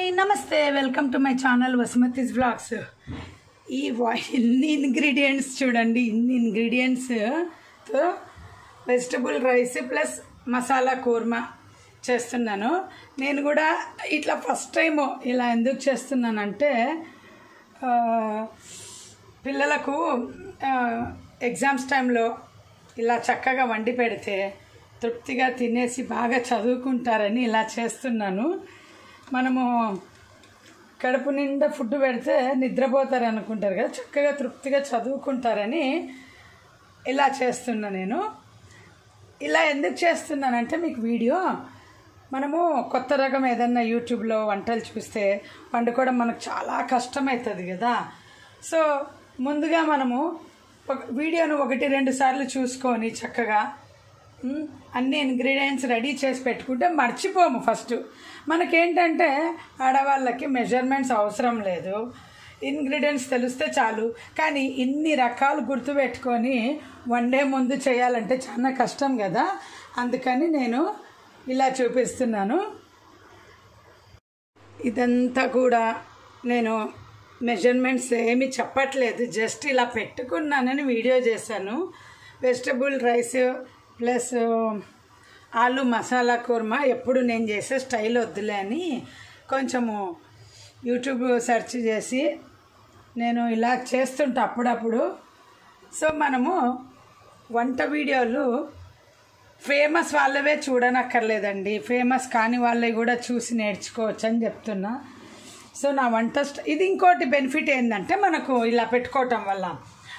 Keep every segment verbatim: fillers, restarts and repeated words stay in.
Hi నమస్తే welcome to my channel Vasumathi's vlogs. ఈ ఇన్ని ఇంగ్రీడియంట్స్ చూడండి, ఇన్ని ఇంగ్రీడియంట్స్తో vegetable rice plus masala kurma చేస్తున్నాను. నేను కూడా ఇట్లా ఫస్ట్ టైం ఇలా ఎందుకు చేస్తున్నానంటే పిల్లలకు ఎగ్జామ్స్ టైంలో ఇలా చక్కగా వండి పెడితే తృప్తిగా తినేసి బాగా చదువుకుంటారని ఇలా చేస్తున్నాను. మనము కడుపు నిండా ఫుడ్ పెడితే నిద్రపోతారు అనుకుంటారు కదా, చక్కగా తృప్తిగా చదువుకుంటారని ఇలా చేస్తున్నా. నేను ఇలా ఎందుకు చేస్తున్నానంటే మీకు వీడియో మనము కొత్త రకం ఏదన్నా యూట్యూబ్లో వంటలు చూస్తే వండుకోవడం మనకు చాలా కష్టమవుతుంది కదా. సో ముందుగా మనము వీడియోను ఒకటి రెండు సార్లు చూసుకొని చక్కగా అన్ని ఇంగ్రీడియంట్స్ రెడీ చేసి పెట్టుకుంటే మర్చిపోము. ఫస్ట్ మనకేంటంటే ఆడవాళ్ళకి మెజర్మెంట్స్ అవసరం లేదు, ఇంగ్రీడియంట్స్ తెలిస్తే చాలు. కానీ ఇన్ని రకాలు గుర్తుపెట్టుకొని వండే ముందు చేయాలంటే చాలా కష్టం కదా. అందుకని నేను ఇలా చూపిస్తున్నాను. ఇదంతా కూడా నేను మెజర్మెంట్స్ ఏమీ చెప్పట్లేదు, జస్ట్ ఇలా పెట్టుకున్నానని వీడియో చేశాను. వెజిటబుల్ రైస్ ప్లస్ ఆలు మసాలా కూర్మా ఎప్పుడు నేను చేసే స్టైల్ వద్దులే అని కొంచెము యూట్యూబ్ సెర్చ్ చేసి నేను ఇలా చేస్తుంటా అప్పుడప్పుడు. సో మనము వంట వీడియోలు ఫేమస్ వాళ్ళవే చూడనక్కర్లేదండి, ఫేమస్ కాని వాళ్ళవి కూడా చూసి నేర్చుకోవచ్చు అని చెప్తున్నా. సో నా వంట ఇది ఇంకోటి బెనిఫిట్ ఏంటంటే మనకు ఇలా పెట్టుకోవటం వల్ల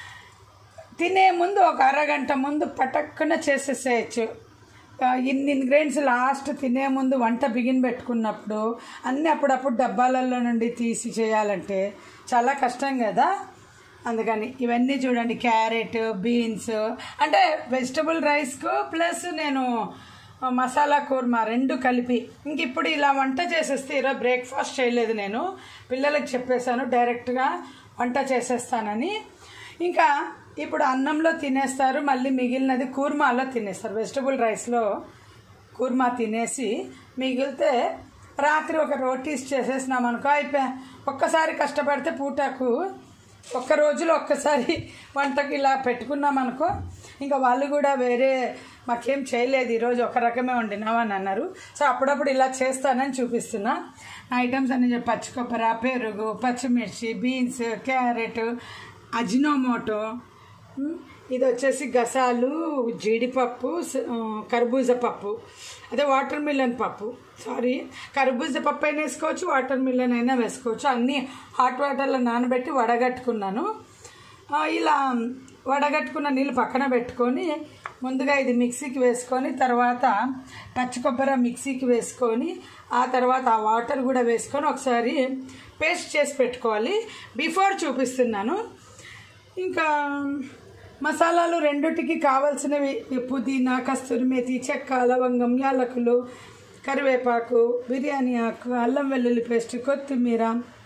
తినే ముందు ఒక అరగంట ముందు పటక్కున చేసేసేయచ్చు. ఇన్ని ఇంగ్రీడియంట్స్ లాస్ట్ తినే ముందు వంట బిగిన్ పెట్టుకున్నప్పుడు అన్నీ అప్పుడప్పుడు డబ్బాలలో నుండి తీసి చేయాలంటే చాలా కష్టం కదా. అందుకని ఇవన్నీ చూడండి, క్యారెట్, బీన్స్, అంటే వెజిటబుల్ రైస్కు ప్లస్ నేను మసాలా కూర్మా రెండు కలిపి. ఇంక ఇప్పుడు ఇలా వంట చేసేస్తే ఈరోజు బ్రేక్ఫాస్ట్ చేయలేదు, నేను పిల్లలకు చెప్పేశాను డైరెక్ట్గా వంట చేసేస్తానని. ఇంకా ఇప్పుడు అన్నంలో తినేస్తారు, మళ్ళీ మిగిలినది కూర్మాలో తినేస్తారు. వెజిటబుల్ రైస్లో కూర్మా తినేసి మిగిలితే రాత్రి ఒక రోటీస్ చేసేసినాం అనుకో అయిపోయా. ఒక్కసారి కష్టపడితే పూటకు ఒక్క రోజులో ఒక్కసారి వంటకి ఇలా పెట్టుకున్నాం అనుకో, ఇంకా వాళ్ళు కూడా వేరే మాకేం చేయలేదు ఈరోజు ఒక రకమే వండినామని అన్నారు. సో అప్పుడప్పుడు ఇలా చేస్తానని చూపిస్తున్నా. ఐటమ్స్ అన్ని పచ్చి కొబ్బరి, పెరుగు, పచ్చిమిర్చి, బీన్స్, క్యారెట్, అజినోమోటో, ఇది వచ్చేసి గసాలు, జీడిపప్పు, కర్బూజా పప్పు, అదే వాటర్ మిలన్ పప్పు, సారీ కర్బూజా పప్పు అయినా వేసుకోవచ్చు, వాటర్ మిలన్ అయినా వేసుకోవచ్చు. అన్నీ హాట్ వాటర్లో నానబెట్టి వడగట్టుకున్నాను. ఇలా వడగట్టుకున్న నీళ్ళు పక్కన పెట్టుకొని ముందుగా ఇది మిక్సీకి వేసుకొని తర్వాత పచ్చి కొబ్బరి మిక్సీకి వేసుకొని ఆ తర్వాత ఆ వాటర్ కూడా వేసుకొని ఒకసారి పేస్ట్ చేసి పెట్టుకోవాలి. బిఫోర్ చూపిస్తున్నాను. ఇంకా మసాలాలు రెండుటికి కావాల్సినవి పుదీనా, కస్తూరి మేతి, చెక్క, లవంగం, యాలకులు, కరివేపాకు, బిర్యానీ ఆకు, అల్లం వెల్లుల్లి పేస్ట్, కొత్తిమీర,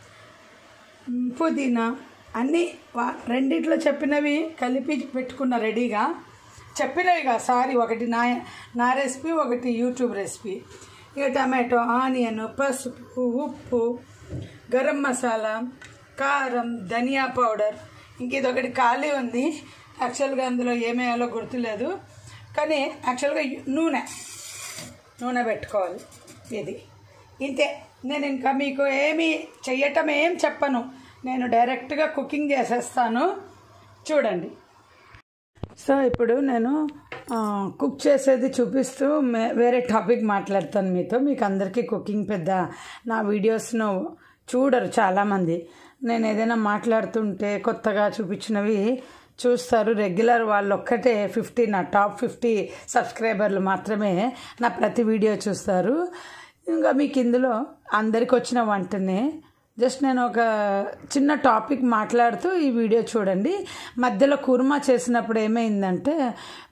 పుదీనా అన్నీ రెండిట్లో చెప్పినవి కలిపి పెట్టుకున్న రెడీగా. చెప్పినవిగా సారీ ఒకటి నా నా రెసిపీ, ఒకటి యూట్యూబ్ రెసిపీ. ఇక టమాటో, ఆనియన్, పసుపు, ఉప్పు, గరం మసాలా, కారం, ధనియా పౌడర్, ఇంక ఇదొకటి ఖాళీ ఉంది. యాక్చువల్గా అందులో ఏమేయాలో గుర్తులేదు, కానీ యాక్చువల్గా నూనె నూనె పెట్టుకోవాలి. ఇది ఇంతే. నేను ఇంకా మీకు ఏమి చెయ్యటం ఏం చెప్పను, నేను డైరెక్ట్గా కుకింగ్ చేసేస్తాను. చూడండి. సో ఇప్పుడు నేను కుక్ చేసేది చూపిస్తూ వేరే టాపిక్ మాట్లాడతాను మీతో. మీకు అందరికీ కుకింగ్ పెద్ద నా వీడియోస్ను చూడరు చాలామంది. నేను ఏదైనా మాట్లాడుతుంటే కొత్తగా చూపించినవి చూస్తారు. రెగ్యులర్ వాళ్ళు ఒక్కటే ఫిఫ్టీ నా టాప్ ఫిఫ్టీ సబ్స్క్రైబర్లు మాత్రమే నా ప్రతి వీడియో చూస్తారు. ఇంకా మీకు ఇందులో అందరికి వచ్చిన వంటనే జస్ట్ నేను ఒక చిన్న టాపిక్ మాట్లాడుతూ ఈ వీడియో చూడండి. మధ్యలో కుర్మా చేసినప్పుడు ఏమైందంటే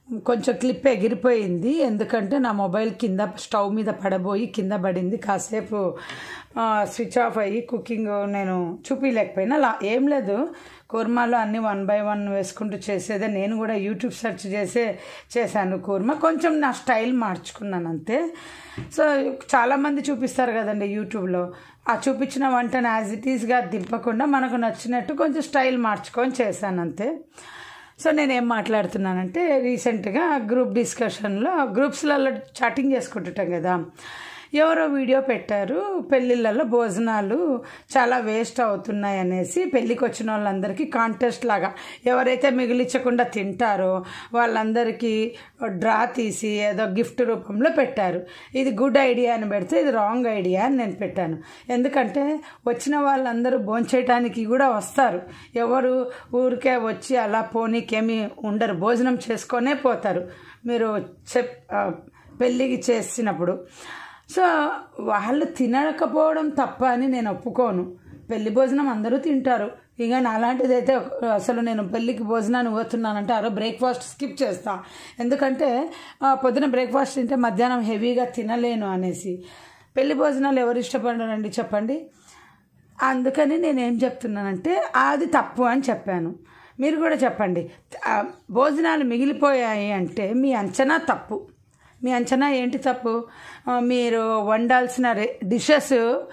కొంచెం క్లిప్ ఎగిరిపోయింది, ఎందుకంటే నా మొబైల్ కింద స్టవ్ మీద పడబోయి కింద పడింది. కాసేపు స్విచ్ ఆఫ్ అయ్యి కుకింగ్ నేను చూపించలేకపోయినా. అలా ఏం లేదు, కూర్మాలో అన్నీ వన్ బై వన్ వేసుకుంటూ చేసేదే. నేను కూడా యూట్యూబ్ సెర్చ్ చేసే చేశాను కూర్మా, కొంచెం నా స్టైల్ మార్చుకున్నాను అంతే. సో చాలామంది చూపిస్తారు కదండి యూట్యూబ్లో, ఆ చూపించిన వంటను యాజ్ ఇట్ ఈస్గా దింపకుండా మనకు నచ్చినట్టు కొంచెం స్టైల్ మార్చుకొని చేశాను అంతే. సో నేనేం మాట్లాడుతున్నానంటే, రీసెంట్గా గ్రూప్ డిస్కషన్లో గ్రూప్స్లలో చాటింగ్ చేసుకుంటుంటాం కదా, ఎవరో వీడియో పెట్టారు, పెళ్ళిళ్ళల్లో భోజనాలు చాలా వేస్ట్ అవుతున్నాయి అనేసి పెళ్ళికి వచ్చిన వాళ్ళందరికీ కాంటెస్ట్ లాగా ఎవరైతే మిగిలించకుండా తింటారో వాళ్ళందరికీ డ్రా తీసి ఏదో గిఫ్ట్ రూపంలో పెట్టారు. ఇది గుడ్ ఐడియా అని పెడితే ఇది రాంగ్ ఐడియా అని నేను పెట్టాను. ఎందుకంటే వచ్చిన వాళ్ళందరూ భోంచేయటానికి కూడా వస్తారు, ఎవరు ఊరికే వచ్చి అలా పోనీకేమీ ఉండరు, భోజనం చేసుకొనే పోతారు మీరు చెప్ పెళ్ళికి చేసినప్పుడు. సో వాళ్ళు తినకపోవడం తప్ప అని నేను ఒప్పుకోను. పెళ్లి భోజనం అందరూ తింటారు. ఇక నాలాంటిది అయితే అసలు నేను పెళ్ళికి భోజనాన్ని పోతున్నానంటే ఆ రోజు బ్రేక్ఫాస్ట్ స్కిప్ చేస్తా, ఎందుకంటే పొద్దున బ్రేక్ఫాస్ట్ తింటే మధ్యాహ్నం హెవీగా తినలేను అనేసి. పెళ్లి భోజనాలు ఎవరు ఇష్టపడరండి చెప్పండి. అందుకని నేనేం చెప్తున్నానంటే అది తప్పు అని చెప్పాను. మీరు కూడా చెప్పండి, భోజనాలు మిగిలిపోయాయి అంటే మీ అంచనా తప్పు. మీ అంచనా ఏంటి తప్పు? మీరు వండాల్సిన డిషెస్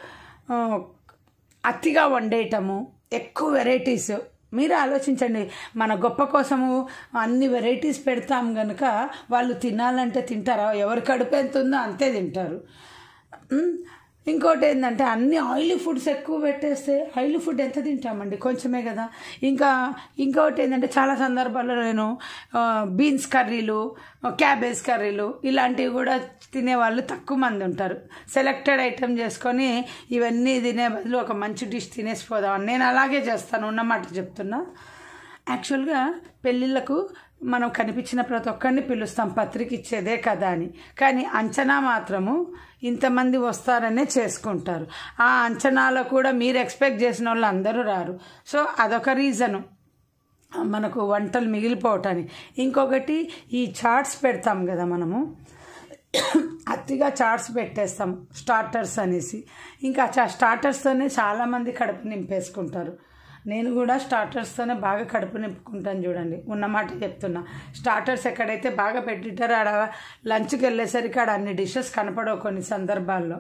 అతిగా వండేయటము, ఎక్కువ వెరైటీస్. మీరు ఆలోచించండి, మన గొప్ప కోసము అన్ని వెరైటీస్ పెడతాం కనుక వాళ్ళు తినాలంటే తింటారా? ఎవరి కడుపు ఎంత ఉందో అంతే తింటారు. ఇంకోటి ఏంటంటే అన్ని ఆయిలీ ఫుడ్స్ ఎక్కువ పెట్టేస్తే ఆయిలీ ఫుడ్ ఎంత తింటామండి, కొంచెమే కదా. ఇంకా ఇంకోటి ఏంటంటే చాలా సందర్భాల్లో నేను బీన్స్ కర్రీలు, క్యాబేజ్ కర్రీలు ఇలాంటివి కూడా తినేవాళ్ళు తక్కువ మంది ఉంటారు. సెలెక్టెడ్ ఐటెం చేసుకొని ఇవన్నీ తినే బదులు ఒక మంచి డిష్ తినేసిపోదామని నేను అలాగే చేస్తాను, ఉన్నమాట చెప్తున్నా. యాక్చువల్గా పెళ్ళిళ్ళకు మనం కనిపించిన ప్రతి ఒక్కరిని పిలుస్తాం, పత్రిక ఇచ్చేదే కదా అని. కానీ అంచనా మాత్రము ఇంతమంది వస్తారనే చేసుకుంటారు. ఆ అంచనాలో కూడా మీరు ఎక్స్పెక్ట్ చేసిన వాళ్ళు అందరూ రారు. సో అదొక రీజను మనకు వంటలు మిగిలిపోవటానికి. ఇంకొకటి ఈ చాట్స్ పెడతాం కదా మనము, అతిగా చాట్స్ పెట్టేస్తాం స్టార్టర్స్ అనేసి. ఇంకా స్టార్టర్స్తోనే చాలామంది కడుపు నింపేసుకుంటారు. నేను కూడా స్టార్టర్స్తోనే బాగా కడుపు నింపుకుంటాను చూడండి, ఉన్నమాట చెప్తున్నా. స్టార్టర్స్ ఎక్కడైతే బాగా పెట్టింటారో ఆడ లంచ్కి వెళ్ళేసరికి ఆడ అన్ని డిషెస్ కనపడవు కొన్ని సందర్భాల్లో.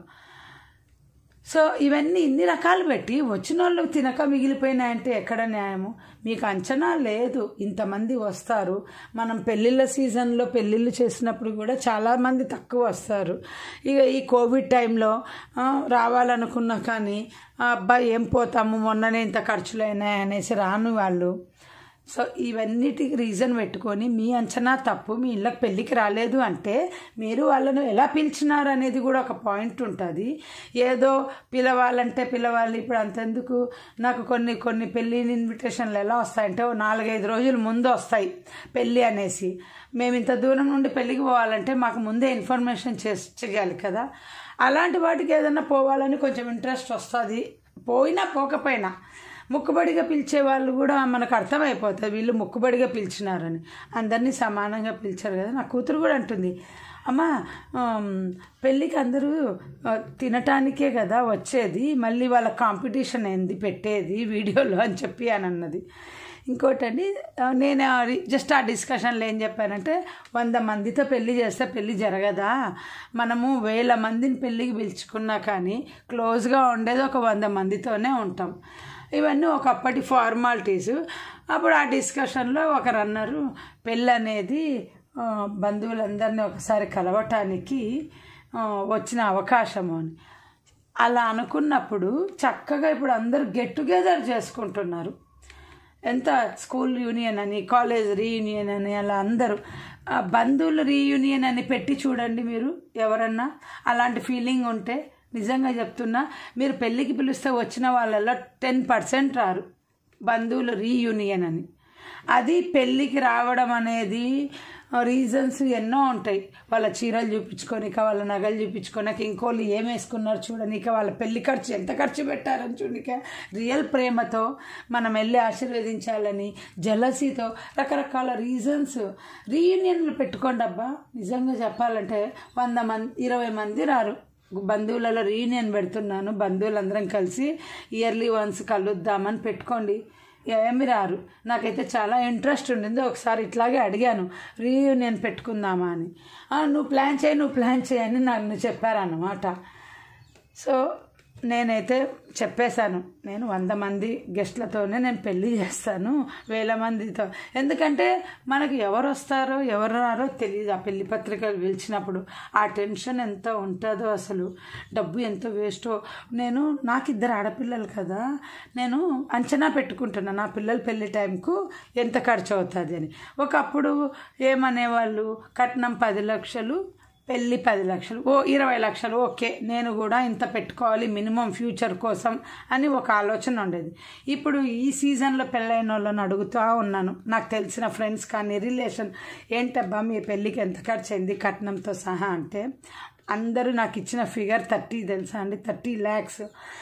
సో ఇవన్నీ ఇన్ని రకాలు పెట్టి వచ్చిన వాళ్ళు తినక మిగిలిపోయినాయంటే ఎక్కడ న్యాయము? మీకు అంచనా లేదు, ఇంతమంది వస్తారు. మనం పెళ్ళిళ్ళ సీజన్లో పెళ్ళిళ్ళు చేసినప్పుడు కూడా చాలామంది తక్కువ వస్తారు. ఇక ఈ కోవిడ్ టైంలో రావాలనుకున్నా కానీ అబ్బాయి ఏం పోతాము, మొన్ననే ఇంత ఖర్చులు అయినాయి అనేసి రాను వాళ్ళు. సో ఇవన్నిటికి రీజన్ పెట్టుకొని మీ అంచనా తప్పు, మీ ఇళ్ళకి పెళ్ళికి రాలేదు అంటే మీరు వాళ్ళను ఎలా పిలిచినారు అనేది కూడా ఒక పాయింట్ ఉంటుంది. ఏదో పిలవాలంటే పిలవాలి, ఇప్పుడు అంతెందుకు. నాకు కొన్ని కొన్ని పెళ్ళి ఇన్విటేషన్లు ఎలా వస్తాయంటే ఓ నాలుగైదు రోజుల ముందు వస్తాయి పెళ్ళి అనేసి. మేము ఇంత దూరం నుండి పెళ్ళికి పోవాలంటే మాకు ముందే ఇన్ఫర్మేషన్ చేసి చేయాలి కదా. అలాంటి వాటికి ఏదైనా పోవాలని కొంచెం ఇంట్రెస్ట్ వస్తుంది. పోయినా పోకపోయినా ముక్కుబడిగా పిలిచే వాళ్ళు కూడా మనకు అర్థమైపోతుంది వీళ్ళు ముక్కుబడిగా పిలిచినారని. అందరినీ సమానంగా పిలిచారు కదా. నా కూతురు కూడా అంటుంది, అమ్మ పెళ్ళికి అందరూ తినటానికే కదా వచ్చేది, మళ్ళీ వాళ్ళ కాంపిటీషన్ ఏంది పెట్టేది వీడియోలో అని చెప్పి అని అన్నది. ఇంకోటండి, నేను జస్ట్ ఆ డిస్కషన్లో ఏం చెప్పానంటే, వంద మందితో పెళ్ళి చేస్తే పెళ్ళి జరగదా? మనము వేల మందిని పెళ్ళికి పిలుచుకున్నా కానీ క్లోజ్గా ఉండేది ఒక వంద మందితోనే ఉంటాం. ఇవన్నీ ఒకప్పటి ఫార్మాలిటీసు. అప్పుడు ఆ డిస్కషన్లో ఒకరు అన్నారు, పెళ్ళి అనేది బంధువులందరినీ ఒకసారి కలవటానికి వచ్చిన అవకాశము అని. అలా అనుకున్నప్పుడు చక్కగా ఇప్పుడు అందరూ గెట్ టుగెదర్ చేసుకుంటున్నారు. ఎంత స్కూల్ యూనియన్ అని, కాలేజ్ రీయూనియన్ అని, అలా అందరూ బంధువులు రీయూనియన్ అని పెట్టి చూడండి మీరు. ఎవరన్నా అలాంటి ఫీలింగ్ ఉంటే నిజంగా చెప్తున్నా, మీరు పెళ్ళికి పిలిస్తే వచ్చిన వాళ్ళల్లో టెన్ పర్సెంట్ రారు బంధువులు రీయూనియన్ అని. అది పెళ్ళికి రావడం అనేది రీజన్స్ ఎన్నో ఉంటాయి. వాళ్ళ చీరలు చూపించుకోనిక, వాళ్ళ నగలు చూపించుకోనిక, ఇంకోళ్ళు ఏం వేసుకున్నారు చూడనిక, వాళ్ళ పెళ్లి ఖర్చు ఎంత ఖర్చు పెట్టారని చూడనిక, రియల్ ప్రేమతో మనం వెళ్ళి ఆశీర్వదించాలని, జలసీతో రకరకాల రీజన్స్. రీయూనియన్లు పెట్టుకోండి అబ్బా. నిజంగా చెప్పాలంటే వంద మంది ఇరవై మంది రారు. బంధువులలో రీయూనియన్ పెడుతున్నాను, బంధువులందరం కలిసి ఇయర్లీ వన్స్ కలుద్దామని పెట్టుకోండి. ఏమి రారు. నాకైతే చాలా ఇంట్రెస్ట్ ఉండింది. ఒకసారి ఇట్లాగే అడిగాను, రీయూనియన్ పెట్టుకుందామా అని. నువ్వు ప్లాన్ చేయి నువ్వు ప్లాన్ చేయని నన్ను చెప్పారన్నమాట. సో నేనైతే చెప్పేశాను, నేను వంద మంది గెస్ట్లతోనే నేను పెళ్ళి చేస్తాను, వేల మందితో. ఎందుకంటే మనకు ఎవరు వస్తారో ఎవరు రారో తెలియదు. ఆ పెళ్లి పత్రికలు పిలిచినప్పుడు ఆ టెన్షన్ ఎంత ఉంటుందో, అసలు డబ్బు ఎంత వేస్టో. నేను నాకు ఇద్దరు ఆడపిల్లలు కదా, నేను అంచనా పెట్టుకుంటున్నాను నా పిల్లల పెళ్లి టైంకు ఎంత ఖర్చు అవుతుంది అని. ఒకప్పుడు ఏమనేవాళ్ళు, కట్నం పది లక్షలు పెళ్ళి పది లక్షలు, ఓ ఇరవై లక్షలు, ఓకే నేను కూడా ఇంత పెట్టుకోవాలి మినిమం ఫ్యూచర్ కోసం అని ఒక ఆలోచన ఉండేది. ఇప్పుడు ఈ సీజన్లో పెళ్ళైన వాళ్ళని అడుగుతూ ఉన్నాను, నాకు తెలిసిన ఫ్రెండ్స్ కానీ రిలేషన్, ఏంటబ్బా మీ పెళ్ళికి ఎంత ఖర్చు అయింది కట్నంతో సహా అంటే, అందరూ నాకు ఇచ్చిన ఫిగర్ థర్టీ తెలుసా అండి, థర్టీ ల్యాక్స్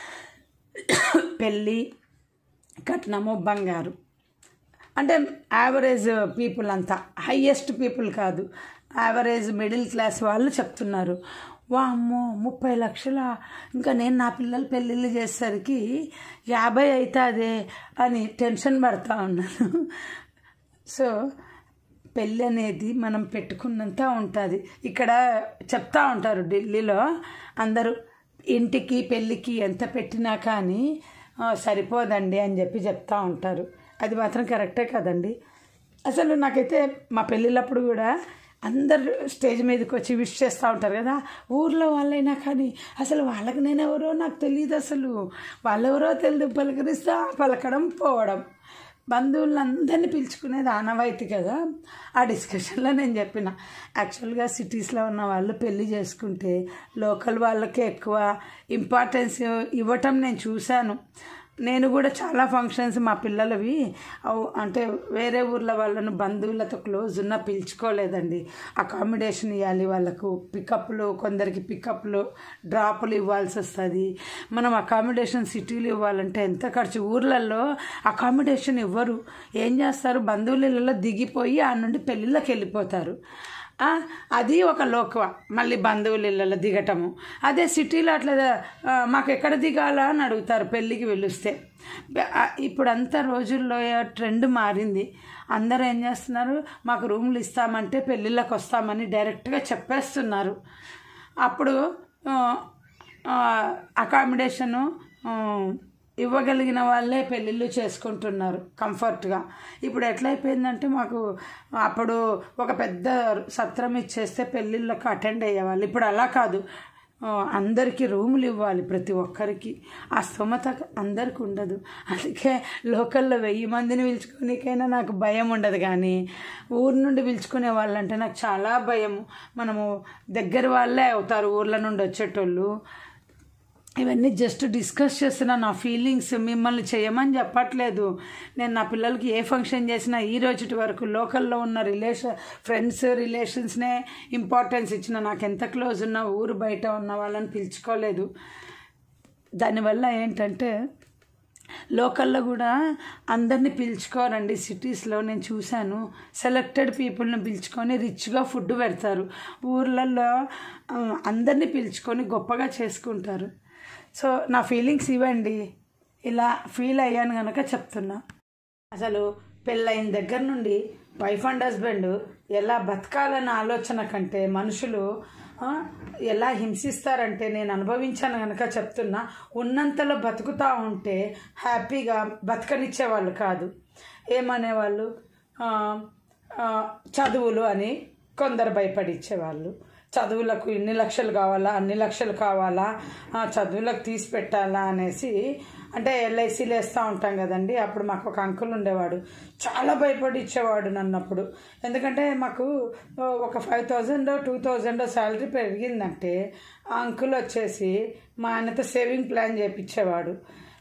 పెళ్ళి కట్నము బంగారు. అంటే యావరేజ్ పీపుల్ అంతా, హయ్యెస్ట్ పీపుల్ కాదు, యావరేజ్ మిడిల్ క్లాస్ వాళ్ళు చెప్తున్నారు. వామ్మో ముప్పై లక్షల, ఇంకా నేను నా పిల్లలు పెళ్ళిళ్ళు చేసేసరికి యాభై అవుతుంది అని టెన్షన్ పడతా ఉన్నాను. సో పెళ్ళి అనేది మనం పెట్టుకున్నంత ఉంటుంది. ఇక్కడ చెప్తా ఉంటారు ఢిల్లీలో అందరూ, ఇంటికి పెళ్ళికి ఎంత పెట్టినా కానీ సరిపోదండి అని చెప్పి చెప్తా ఉంటారు. అది మాత్రం కరెక్టే కదండి. అసలు నాకైతే మా పెళ్ళిళ్ళప్పుడు కూడా అందరు స్టేజ్ మీదకి వచ్చి విష్ చేస్తూ ఉంటారు కదా, ఊర్లో వాళ్ళైనా కానీ అసలు వాళ్ళకి నేను ఎవరో నాకు తెలియదు, అసలు వాళ్ళెవరో తెలియదు, పలకరిస్తా పలకడం పోవడం. బంధువులందరినీ పిలుచుకునేది ఆనవాయితీ కదా. ఆ డిస్కషన్లో నేను చెప్పిన, యాక్చువల్గా సిటీస్లో ఉన్న వాళ్ళు పెళ్ళి చేసుకుంటే లోకల్ వాళ్ళకే ఎక్కువ ఇంపార్టెన్స్ ఇవ్వటం నేను చూశాను. నేను కూడా చాలా ఫంక్షన్స్ మా పిల్లలవి అంటే వేరే ఊర్ల వాళ్ళను బంధువులతో క్లోజ్ ఉన్నా పిలుచుకోలేదండి. అకామిడేషన్ ఇవ్వాలి వాళ్ళకు, పికప్లు కొందరికి పికప్లు డ్రాపులు ఇవ్వాల్సి వస్తుంది. మనం అకామిడేషన్ సిటీలు ఇవ్వాలంటే ఎంత ఖర్చు. ఊర్లలో అకామిడేషన్ ఇవ్వరు, ఏం చేస్తారు బంధువులలో దిగిపోయి ఆ నుండి పెళ్ళిళ్ళకి వెళ్ళిపోతారు. అది ఒక లోకువ, మళ్ళీ బంధువుల ఇళ్ళలో దిగటము. అదే సిటీలో అట్లా మాకు ఎక్కడ దిగాలా అని అడుగుతారు పెళ్ళికి పిలిస్తే. ఇప్పుడు అంతా రోజుల్లో ట్రెండ్ మారింది. అందరూ ఏం చేస్తున్నారు, మాకు రూమ్లు ఇస్తామంటే పెళ్ళిళ్ళకి వస్తామని డైరెక్ట్గా చెప్పేస్తున్నారు. అప్పుడు అకామిడేషను ఇవ్వగలిగిన వాళ్ళే పెళ్ళిళ్ళు చేసుకుంటున్నారు కంఫర్ట్గా. ఇప్పుడు ఎట్లయిపోయిందంటే, మాకు అప్పుడు ఒక పెద్ద సత్రం ఇచ్చేస్తే పెళ్ళిళ్ళకు అటెండ్ అయ్యేవాళ్ళు. ఇప్పుడు అలా కాదు, అందరికీ రూములు ఇవ్వాలి ప్రతి ఒక్కరికి. ఆ స్తోమత అందరికి ఉండదు. అందుకే లోకల్లో వెయ్యి మందిని పిలుచుకోనికైనా నాకు భయం ఉండదు, కానీ ఊరు నుండి పిలుచుకునే వాళ్ళంటే నాకు చాలా భయం. మనము దగ్గర వాళ్ళే అవుతారు ఊర్ల నుండి వచ్చేటోళ్ళు. ఇవన్నీ జస్ట్ డిస్కస్ చేస్తున్నా నా ఫీలింగ్స్, మిమ్మల్ని చేయమని చెప్పట్లేదు. నేను నా పిల్లలకి ఏ ఫంక్షన్ చేసినా ఈ రోజుటి వరకు లోకల్లో ఉన్న రిలేషన్ ఫ్రెండ్స్ రిలేషన్స్నే ఇంపార్టెన్స్ ఇచ్చిన. నాకు ఎంత క్లోజ్ ఉన్నా ఊరు బయట ఉన్న వాళ్ళని పిలుచుకోలేదు. దానివల్ల ఏంటంటే లోకల్లో కూడా అందరినీ పిలుచుకోరండి. సిటీస్లో నేను చూశాను, సెలెక్టెడ్ పీపుల్ని పిలుచుకొని రిచ్గా ఫుడ్ పెడతారు. ఊర్లలో అందరినీ పిలుచుకొని గొప్పగా చేసుకుంటారు. సో నా ఫీలింగ్స్ ఇవ్వండి, ఇలా ఫీల్ అయ్యాను కనుక చెప్తున్నా. అసలు పెళ్ళైన దగ్గర నుండి వైఫ్ అండ్ హస్బెండ్ ఎలా బతకాలన్న ఆలోచన కంటే మనుషులు ఎలా హింసిస్తారంటే నేను అనుభవించాను కనుక చెప్తున్నా. ఉన్నంతలో బతుకుతూ ఉంటే హ్యాపీగా బతకనిచ్చేవాళ్ళు కాదు. ఏమనేవాళ్ళు, చదువులు అని కొందరు భయపడిచ్చేవాళ్ళు. చదువులకు ఇన్ని లక్షలు కావాలా, అన్ని లక్షలు కావాలా, చదువులకు తీసి పెట్టాలా అనేసి. అంటే ఎల్ఐసీలు వేస్తూ ఉంటాం కదండి. అప్పుడు మాకు ఒక అంకుల్ ఉండేవాడు, చాలా భయపడి ఇచ్చేవాడు నన్నప్పుడు. ఎందుకంటే మాకు ఒక five thousand two thousand salary పెరిగిందంటే ఆ అంకుల్ వచ్చేసి మా ఆయనతో సేవింగ్ ప్లాన్ చేయించేవాడు.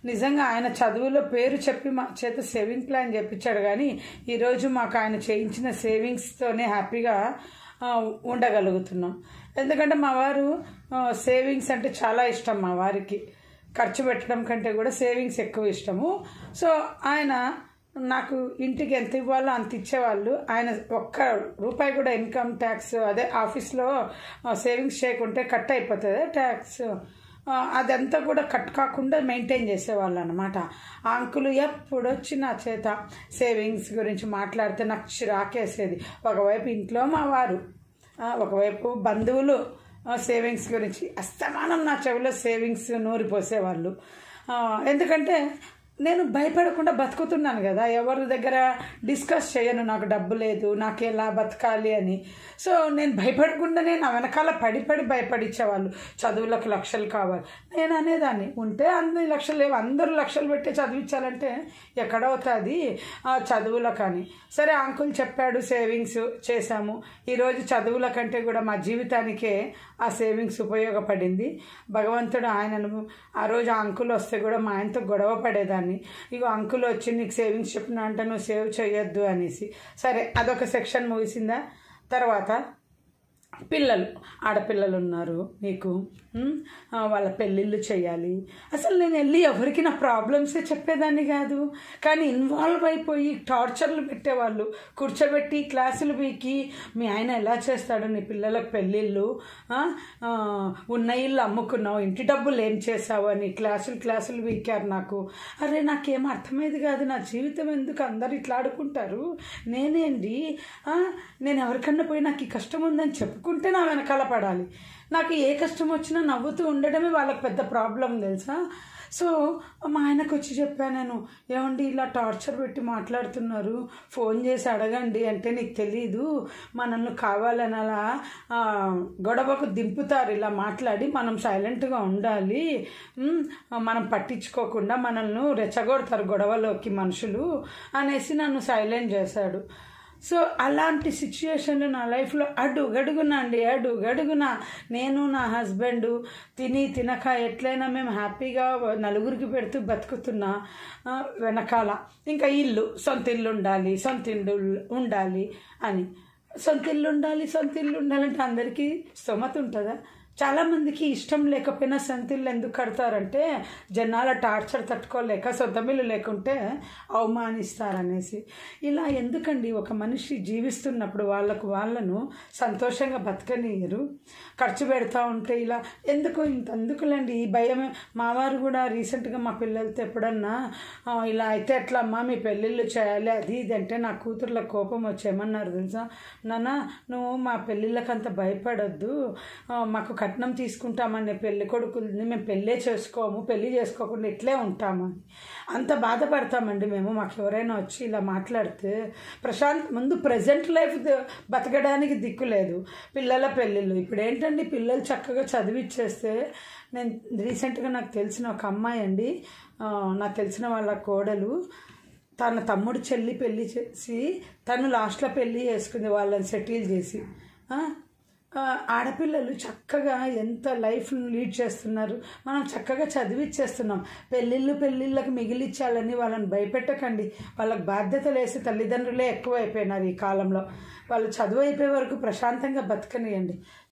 నిజంగా ఆయన చదువులో పేరు చెప్పి మా చేత సేవింగ్ ప్లాన్ చెప్పించాడు, కానీ ఈరోజు మాకు ఆయన చేయించిన సేవింగ్స్తోనే హ్యాపీగా ఉండగలుగుతున్నాం. ఎందుకంటే మా వారు సేవింగ్స్ అంటే చాలా ఇష్టం. మా వారికి ఖర్చు పెట్టడం కంటే కూడా సేవింగ్స్ ఎక్కువ ఇష్టము. సో ఆయన నాకు ఇంటికి ఎంత ఇవ్వాలో అంత ఇచ్చేవాళ్ళు. ఆయన ఒక్క రూపాయి కూడా ఇన్కమ్ ట్యాక్స్ అదే ఆఫీస్లో సేవింగ్స్ చేయకుంటే కట్ అయిపోతుంది ట్యాక్స్, అదంతా కూడా కట్ కాకుండా మెయింటైన్ చేసేవాళ్ళు అనమాట. ఆ అంకులు ఎప్పుడు వచ్చి నా చేత సేవింగ్స్ గురించి మాట్లాడితే నాకు చిరాకేసేది. ఒకవైపు ఇంట్లో మా వారు, ఒకవైపు బంధువులు సేవింగ్స్ గురించి అస్తమానం నా చెవిలో సేవింగ్స్ నూరిపోసేవాళ్ళు. ఎందుకంటే నేను భయపడకుండా బతుకుతున్నాను కదా, ఎవరి దగ్గర డిస్కస్ చేయను నాకు డబ్బు లేదు, నాకు ఎలా బతకాలి అని. సో నేను భయపడకుండానే నా వెనకాల పడి పడి భయపడిచ్చేవాళ్ళు. చదువులకు లక్షలు కావాలి, నేను అనేదాన్ని ఉంటే అన్ని లక్షలు లేవు, అందరూ లక్షలు పెట్టి చదివించాలంటే ఎక్కడవుతుంది చదువుల కానీ. సరే అంకుల్ చెప్పాడు, సేవింగ్స్ చేశాము. ఈరోజు చదువుల కంటే కూడా మా జీవితానికే ఆ సేవింగ్స్ ఉపయోగపడింది. భగవంతుడు ఆయనను ఆ రోజు ఆ అంకుల్ వస్తే కూడా మా ఆయనతో గొడవ పడేదాన్ని. ఇగో అంకుల్ వచ్చి నీకు సేవింగ్స్ చెప్పిన అంటే నువ్వు సేవ్ చేయొద్దు అనేసి. సరే అదొక సెక్షన్ ముగిసిందా. తర్వాత పిల్లలు, ఆడపిల్లలు ఉన్నారు నీకు, వాళ్ళ పెళ్ళిళ్ళు చేయాలి. అసలు నేను వెళ్ళి ఎవరికి నా ప్రాబ్లమ్సే చెప్పేదాన్ని కాదు, కానీ ఇన్వాల్వ్ అయిపోయి టార్చర్లు పెట్టేవాళ్ళు. కూర్చోబెట్టి క్లాసులు పీకి మీ ఆయన ఎలా చేస్తాడు, నీ పిల్లలకు పెళ్ళిళ్ళు, ఉన్న ఇల్లు అమ్ముకున్నావు, ఇంటి డబ్బులు ఏం చేసావు అని క్లాసులు క్లాసులు పీకారు నాకు. అరే నాకేం అర్థమయ్యేది కాదు, నా జీవితం ఎందుకు అందరు ఇట్లా ఆడుకుంటారు, నేనేంటి నేను ఎవరికన్నా పోయి నాకు ఈ కష్టం ఉందని చెప్పుకుంటే నా వెనకాల పడాలి. నాకు ఏ కష్టం వచ్చినా నవ్వుతూ ఉండడమే వాళ్ళకి పెద్ద ప్రాబ్లం తెలుసా. సో మా ఆయనకు వచ్చి చెప్పాను నేను, ఏమండి ఇలా టార్చర్ పెట్టి మాట్లాడుతున్నారు, ఫోన్ చేసి అడగండి అంటే నీకు తెలీదు, మనల్ని కావాలని అలా గొడవకు దింపుతారు ఇలా మాట్లాడి, మనం సైలెంట్గా ఉండాలి, మనం పట్టించుకోకుండా మనల్ని రెచ్చగొడతారు గొడవలోకి మనుషులు అనేసి నన్ను సైలెంట్ చేశాడు. సో అలాంటి సిచ్యుయేషన్లు నా లైఫ్లో అడుగడుగునా అండి, అడుగడుగునా నేను నా హస్బెండ్ తిని తినక ఎట్లయినా మేము హ్యాపీగా నలుగురికి పెడుతూ బతుకుతున్నా. వెనకాల ఇంకా ఇల్లు, సొంత ఇల్లు ఉండాలి, సొంత ఇల్లు ఉండాలి అని. సొంత ఇల్లు ఉండాలి సొంత ఇల్లు ఉండాలంటే అందరికీ స్తోమత ఉంటుందా? చాలామందికి ఇష్టం లేకపోయినా సొంత ఇల్లు ఎందుకు కడతారంటే జనాల టార్చర్ తట్టుకోలేక, సొంతమిల్లు లేకుంటే అవమానిస్తారనేసి. ఇలా ఎందుకండి ఒక మనిషి జీవిస్తున్నప్పుడు వాళ్ళకు వాళ్ళను సంతోషంగా బతకనియరు, ఖర్చు పెడతా ఉంటే ఇలా ఎందుకు ఇంత ఎందుకులేండి ఈ భయమే. మావారు కూడా రీసెంట్గా మా పిల్లలతో ఎప్పుడన్నా ఇలా అయితే ఎట్లా అమ్మా మీ పెళ్ళిళ్ళు చేయాలి అది ఇది అంటే నా కూతుర్ల కోపం వచ్చేమన్నారు తెలుసా. నాన్న నువ్వు మా పెళ్ళిళ్ళకి అంత భయపడొద్దు, మాకు కట్నం తీసుకుంటామని పెళ్లి కొడుకుని మేము పెళ్ళే చేసుకోము, పెళ్ళి చేసుకోకుండా ఇట్లే ఉంటాము అని అంత బాధపడతామండి మేము. మాకు ఎవరైనా వచ్చి ఇలా మాట్లాడితే ప్రశాంత్ ముందు ప్రజెంట్ లైఫ్ బతకడానికి దిక్కు లేదు, పిల్లల పెళ్ళిళ్ళు. ఇప్పుడు ఏంటండి పిల్లలు చక్కగా చదివిచ్చేస్తే. నేను రీసెంట్గా నాకు తెలిసిన ఒక అమ్మాయి అండి, నాకు తెలిసిన వాళ్ళ కోడలు తన తమ్ముడు చెల్లి పెళ్ళి చేసి తను లాస్ట్లో పెళ్ళి చేసుకుంది వాళ్ళని సెటిల్ చేసి. ఆడపిల్లలు చక్కగా ఎంత లైఫ్ను లీడ్ చేస్తున్నారు, మనం చక్కగా చదివిచ్చేస్తున్నాం. పెళ్ళిళ్ళు పెళ్ళిళ్ళకి మిగిలిచ్చాలని వాళ్ళని భయపెట్టకండి. వాళ్ళకి బాధ్యతలు వేసి తల్లిదండ్రులే ఎక్కువ అయిపోయినారు ఈ కాలంలో. వాళ్ళు చదువు అయిపోయే వరకు ప్రశాంతంగా బతకనియండి.